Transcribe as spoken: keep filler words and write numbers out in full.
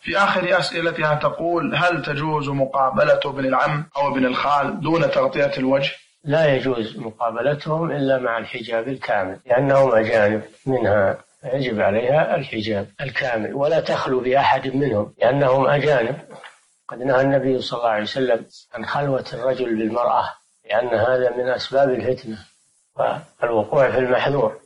في آخر أسئلتها تقول: هل تجوز مقابلة ابن العم أو ابن الخال دون تغطية الوجه؟ لا يجوز مقابلتهم إلا مع الحجاب الكامل، لأنهم أجانب، منها يجب عليها الحجاب الكامل، ولا تخلو بأحد منهم لأنهم أجانب. قد نهى النبي صلى الله عليه وسلم عن خلوة الرجل بالمرأة، لأن هذا من أسباب الفتنة والوقوع في المحذور.